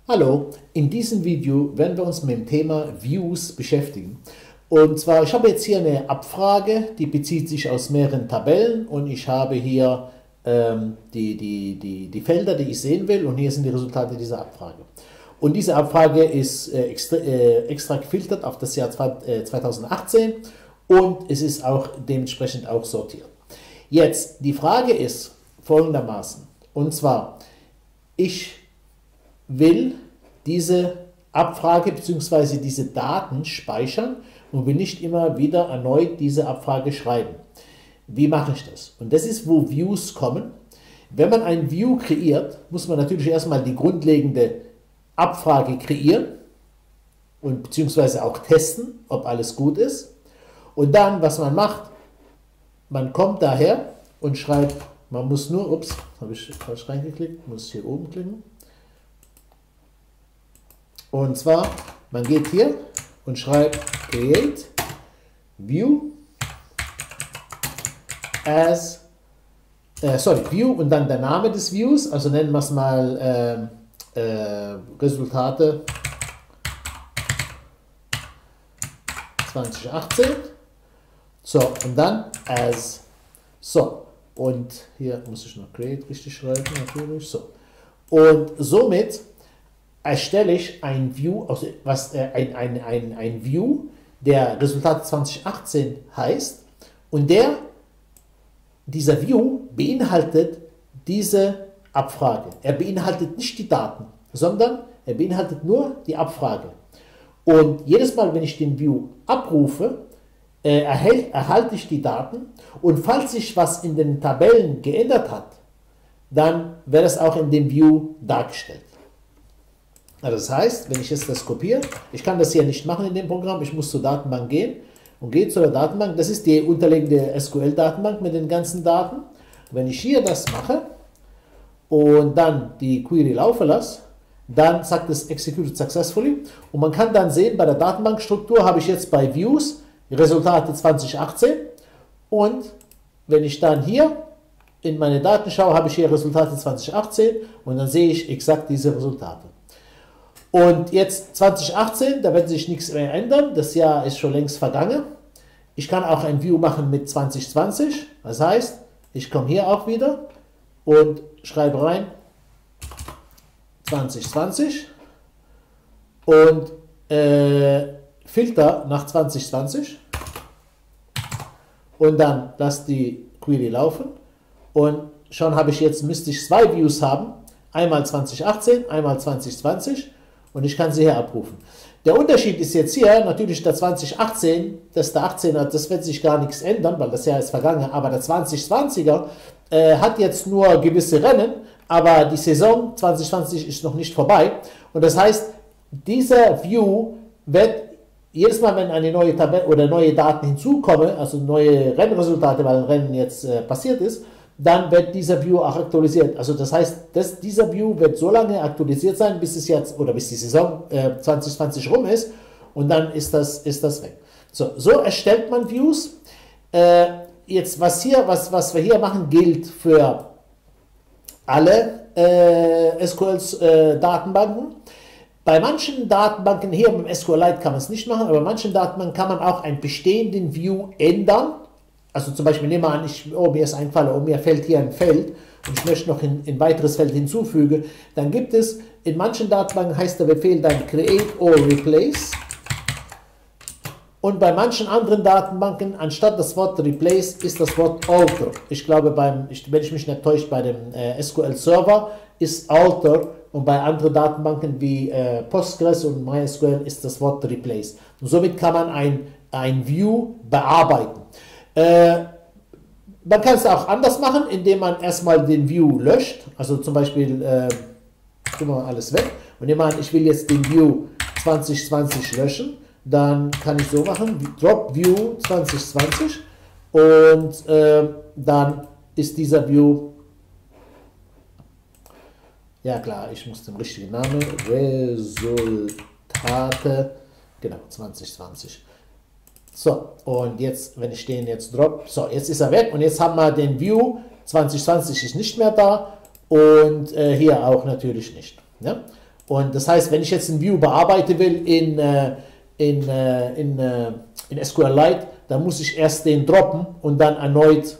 Hallo, in diesem Video werden wir uns mit dem Thema Views beschäftigen. Und zwar, ich habe jetzt hier eine Abfrage, die bezieht sich aus mehreren Tabellen und ich habe hier die Felder, die ich sehen will, und hier sind die Resultate dieser Abfrage. Und diese Abfrage ist extra gefiltert auf das Jahr 2018 und es ist auch dementsprechend auch sortiert. Jetzt, die Frage ist folgendermaßen, und zwar, ich will diese Abfrage bzw. diese Daten speichern und will nicht immer wieder erneut diese Abfrage schreiben. Wie mache ich das? Und das ist, wo Views kommen. Wenn man ein View kreiert, muss man natürlich erstmal die grundlegende Abfrage kreieren und beziehungsweise auch testen, ob alles gut ist. Und dann, was man macht, man kommt daher und schreibt, man muss nur, ups, habe ich falsch reingeklickt, muss hier oben klicken. Und zwar, man geht hier und schreibt create view as, view und dann der Name des Views, also nennen wir es mal Resultate 2018. So, und dann as, so, und hier muss ich noch create richtig schreiben, natürlich, so. Und somit erstelle ich ein View, also ein View, der Resultate 2018 heißt, und dieser View beinhaltet diese Abfrage. Er beinhaltet nicht die Daten, sondern er beinhaltet nur die Abfrage. Und jedes Mal, wenn ich den View abrufe, erhalte ich die Daten, und falls sich was in den Tabellen geändert hat, dann wird es auch in dem View dargestellt. Also das heißt, wenn ich jetzt das kopiere, ich kann das hier nicht machen in dem Programm, ich muss zur Datenbank gehen und gehe zur Datenbank. Das ist die unterliegende SQL-Datenbank mit den ganzen Daten. Wenn ich hier das mache und dann die Query laufen lasse, dann sagt es Executed Successfully, und man kann dann sehen, bei der Datenbankstruktur habe ich jetzt bei Views Resultate 2018, und wenn ich dann hier in meine Daten schaue, habe ich hier Resultate 2018 und dann sehe ich exakt diese Resultate. Und jetzt 2018, da wird sich nichts mehr ändern, das Jahr ist schon längst vergangen. Ich kann auch ein View machen mit 2020, das heißt, ich komme hier auch wieder und schreibe rein 2020 und Filter nach 2020 und dann lasse die Query laufen, und schon habe ich jetzt, müsste ich zwei Views haben, einmal 2018, einmal 2020, und ich kann sie hier abrufen. Der Unterschied ist jetzt hier, natürlich der 2018, der 18er, das wird sich gar nichts ändern, weil das Jahr ist vergangen, aber der 2020er hat jetzt nur gewisse Rennen, aber die Saison 2020 ist noch nicht vorbei, und das heißt, dieser View wird jedes Mal, wenn eine neue Tabelle oder neue Daten hinzukommen, also neue Rennresultate, weil ein Rennen jetzt passiert ist, dann wird dieser View auch aktualisiert. Also das heißt, dieser View wird so lange aktualisiert sein, bis es jetzt oder bis die Saison 2020 rum ist, und dann ist das weg. So erstellt man Views. Jetzt was wir hier machen, gilt für alle SQL-Datenbanken. Bei manchen Datenbanken, hier beim SQLite kann man es nicht machen, aber bei manchen Datenbanken kann man auch einen bestehenden View ändern. Also zum Beispiel, nehmen wir an, mir ist eingefallen, mir fällt hier ein Feld und ich möchte noch ein weiteres Feld hinzufügen. Dann gibt es, in manchen Datenbanken heißt der Befehl dann create or replace. Und bei manchen anderen Datenbanken, anstatt das Wort replace, ist das Wort alter. Ich glaube, wenn ich mich nicht täusche, bei dem SQL Server ist alter, und bei anderen Datenbanken wie Postgres und MySQL ist das Wort replace. Und somit kann man ein View bearbeiten. Man kann es auch anders machen, indem man erstmal den View löscht. Also zum Beispiel, tun wir alles weg. Und nehmen wir an, ich will jetzt den View 2020 löschen. Dann kann ich so machen, Drop View 2020, und dann ist dieser View, ja klar, ich muss den richtigen Namen, Resultate, genau, 2020. So, und jetzt, wenn ich den jetzt drop, so, jetzt ist er weg, und jetzt haben wir den View 2020 ist nicht mehr da, und hier auch natürlich nicht. Ja? Und das heißt, wenn ich jetzt ein View bearbeiten will in SQLite, dann muss ich erst den droppen und dann erneut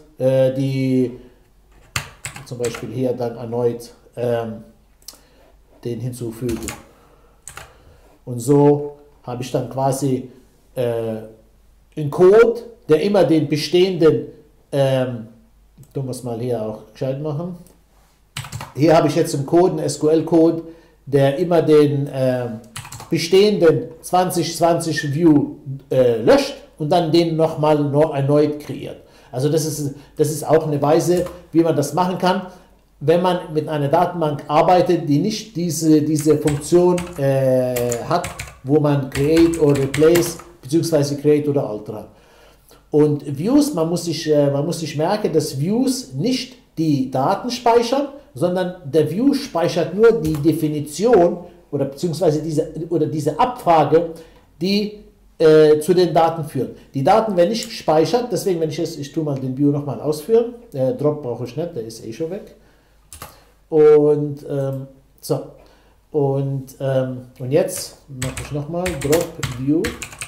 zum Beispiel hier dann erneut den hinzufügen. Und so habe ich dann quasi einen Code, der immer den bestehenden, tun wir es mal hier auch gescheit machen. Hier habe ich jetzt im Code, einen SQL-Code, der immer den bestehenden 2020 View löscht und dann den nochmal erneut kreiert. Also das ist auch eine Weise, wie man das machen kann, wenn man mit einer Datenbank arbeitet, die nicht diese Funktion hat, wo man Create oder Replace bzw. Create oder Alter hat. Und Views, man muss sich merken, dass Views nicht die Daten speichern, sondern der View speichert nur die Definition oder beziehungsweise diese Abfrage, die zu den Daten führt. Die Daten werden nicht gespeichert, deswegen, wenn ich tue mal den View nochmal ausführen, Drop brauche ich nicht, der ist eh schon weg. Und so, und jetzt mache ich nochmal Drop View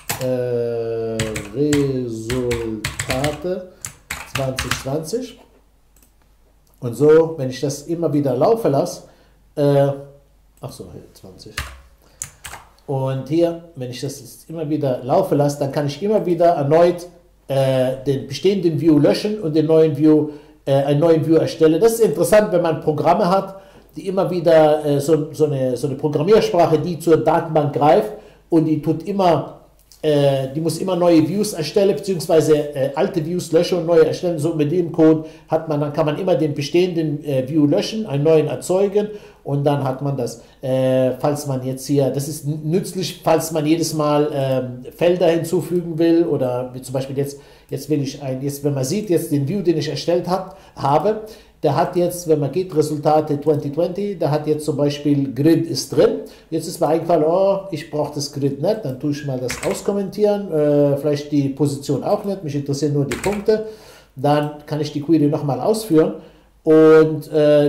Resultate 2020. Und so, wenn ich das immer wieder laufen lasse, achso, hier 20. Und hier, wenn ich das jetzt immer wieder laufen lasse, dann kann ich immer wieder erneut den bestehenden View löschen und einen neuen View erstellen. Das ist interessant, wenn man Programme hat, die immer wieder so eine Programmiersprache, die zur Datenbank greift und die muss immer neue Views erstellen, beziehungsweise alte Views löschen und neue erstellen. So mit dem Code dann kann man immer den bestehenden View löschen, einen neuen erzeugen und dann hat man das. Falls man jetzt hier, das ist nützlich, falls man jedes Mal Felder hinzufügen will oder wie zum Beispiel jetzt will ich wenn man sieht, jetzt den View, den ich erstellt habe, der hat jetzt, wenn man geht, Resultate 2020, der hat jetzt zum Beispiel Grid ist drin. Jetzt ist mir eingefallen, oh, ich brauche das Grid nicht, dann tue ich mal das auskommentieren, vielleicht die Position auch nicht, mich interessieren nur die Punkte. Dann kann ich die Query nochmal ausführen und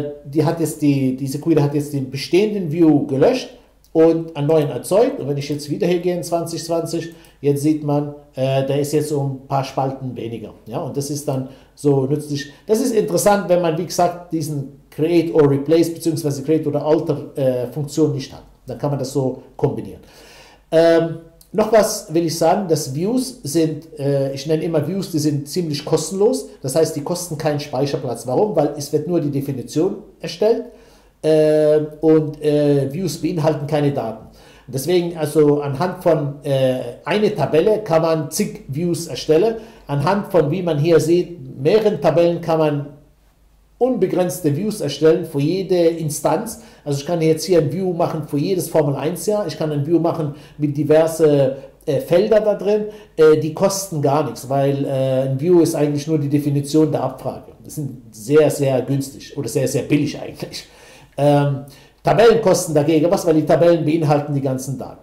diese Query hat jetzt den bestehenden View gelöscht und einen neuen erzeugt. Und wenn ich jetzt wieder hier gehe in 2020, jetzt sieht man, der ist jetzt um ein paar Spalten weniger. Ja, und das ist dann so nützlich. Das ist interessant, wenn man, wie gesagt, diesen Create or Replace bzw. Create oder Alter Funktion nicht hat. Dann kann man das so kombinieren. Noch was will ich sagen, dass Views sind, ich nenne immer Views, die sind ziemlich kostenlos. Das heißt, die kosten keinen Speicherplatz. Warum? Weil es wird nur die Definition erstellt und Views beinhalten keine Daten. Deswegen, also anhand von einer Tabelle kann man zig Views erstellen. Anhand von, wie man hier sieht, mehreren Tabellen kann man unbegrenzte Views erstellen für jede Instanz. Also ich kann jetzt hier ein View machen für jedes Formel 1 Jahr. Ich kann ein View machen mit diverse Felder da drin. Die kosten gar nichts, weil ein View ist eigentlich nur die Definition der Abfrage. Das sind sehr, sehr günstig oder sehr, sehr billig eigentlich. Tabellen kosten dagegen was, weil die Tabellen beinhalten die ganzen Daten.